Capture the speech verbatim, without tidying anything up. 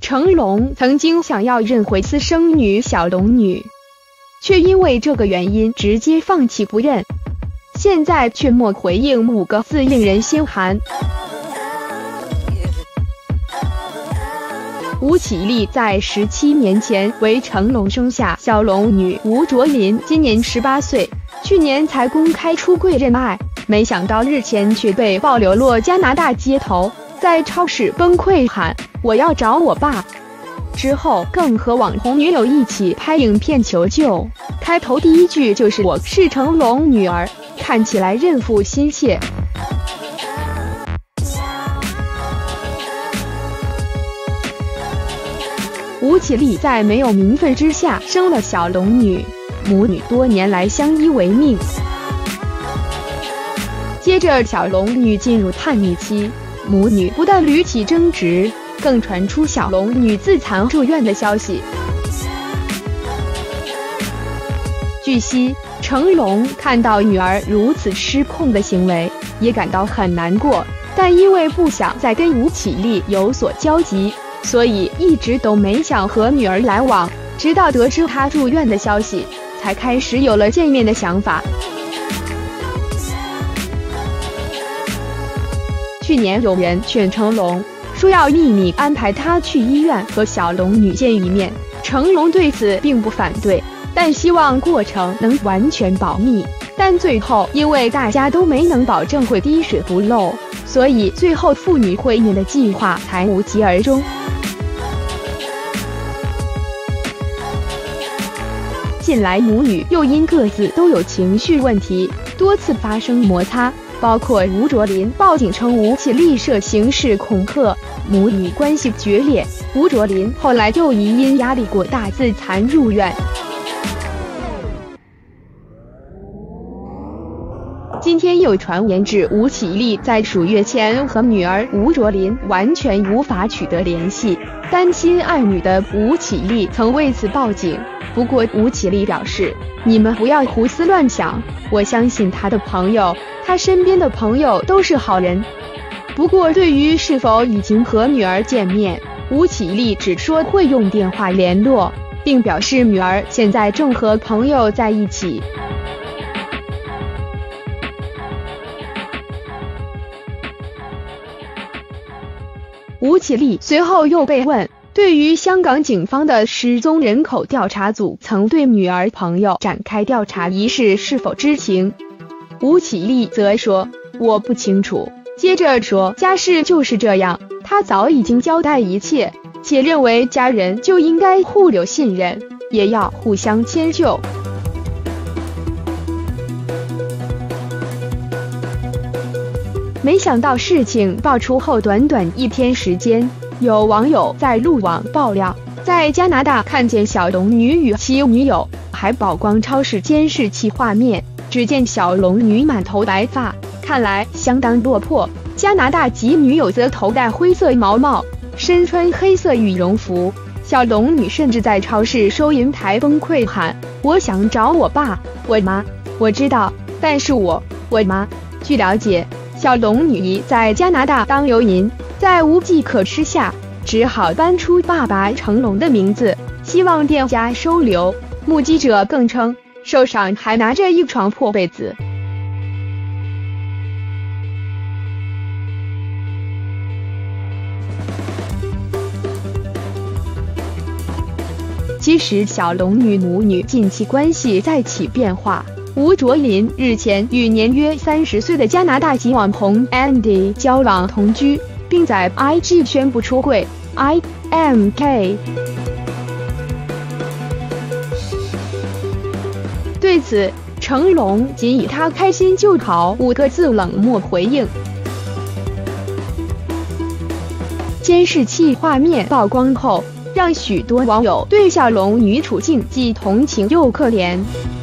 成龙曾经想要认回私生女小龙女，却因为这个原因直接放弃不认，现在却默回应五个字，令人心寒。吴绮莉在十七年前为成龙生下小龙女吴卓林，今年十八岁，去年才公开出柜认爱，没想到日前却被曝流落加拿大街头，在超市崩溃喊我要找我爸，之后更和网红女友一起拍影片求救，开头第一句就是我是成龙女儿，看起来认父心切。吴绮莉在没有名分之下生了小龙女，母女多年来相依为命。接着小龙女进入叛逆期，母女不但屡起争执，更传出小龙女自残住院的消息。据悉，成龙看到女儿如此失控的行为，也感到很难过，但因为不想再跟吴绮莉有所交集，所以一直都没想和女儿来往，直到得知她住院的消息，才开始有了见面的想法。去年有人劝成龙说要秘密安排他去医院和小龙女见一面，成龙对此并不反对，但希望过程能完全保密。但最后因为大家都没能保证会滴水不漏，所以最后父女会面的计划才无疾而终。近来母女又因各自都有情绪问题，多次发生摩擦，包括吴卓林报警称吴绮莉涉刑事恐吓，母女关系决裂。吴卓林后来就疑因压力过大自残入院。今天又传言指吴绮莉在数月前和女儿吴卓林完全无法取得联系，担心爱女的吴绮莉曾为此报警。不过吴绮莉表示，你们不要胡思乱想，我相信她的朋友，她身边的朋友都是好人。不过对于是否已经和女儿见面，吴绮莉只说会用电话联络，并表示女儿现在正和朋友在一起。吴绮莉随后又被问，对于香港警方的失踪人口调查组曾对女儿朋友展开调查一事是否知情，吴绮莉则说我不清楚，接着说家事就是这样，他早已经交代一切，且认为家人就应该互有信任，也要互相迁就。没想到事情爆出后，短短一天时间，有网友在路网爆料，在加拿大看见小龙女与其女友，还曝光超市监视器画面，只见小龙女满头白发，看来相当落魄。加拿大籍女友则头戴灰色毛帽，身穿黑色羽绒服。小龙女甚至在超市收银台崩溃喊：“我想找我爸，我妈，我知道，但是我，我妈。”据了解，小龙女在加拿大当游民，在无计可施下，只好搬出爸爸成龙的名字，希望店家收留。目击者更称，手上还拿着一床破被子。其实小龙女母女近期关系在起变化。吴卓林日前与年约三十岁的加拿大籍网红 Andy 交往同居，并在 I G 宣布出柜 I M K。 对此，成龙仅以他开心就好五个字冷漠回应。监视器画面曝光后，让许多网友对小龙女处境既同情又可怜。